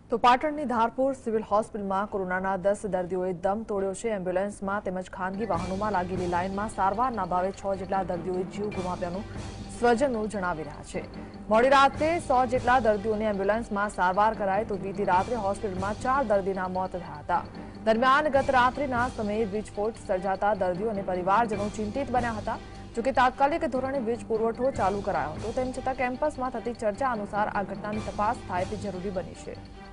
તો પાટણની ધારપુર સિવિલ હોસ્પિટલમાં કોરોનાના 10 દર્દીઓએ દમ તોડ્યો છે। એમ્બ્યુલન્સમાં તેમજ ખાનગી વાહનોમાં લાગેલી લાઇનમાં સારવારના ભાવે 6 જેટલા દર્દીઓએ જીવ ગુમાવ્યાનું સ્વજનો જણાવી રહ્યા છે। મોડી રાત્રે 100 જેટલા દર્દીઓને એમ્બ્યુલન્સમાં સારવાર કરાઈ તો બીતી રાત્રે હોસ્પિટલમાં 4 દર્દીના મોત થયા હતા। દરમિયાન ગત રાત્રિના સમયે વીજસ્ફોટ સર્જાતા દર્દીઓ અને પરિવારજનો ચિંતિત બન્યા હતા। જોકે તાત્કાલિક ધોરણે વીજ પુરવઠો ચાલુ કરાયો હતો। તેમ છતાં કેમ્પસમાં થતી ચર્ચા અનુસાર આ ઘટનાની તપાસ થાય તે જરૂરી બની છે।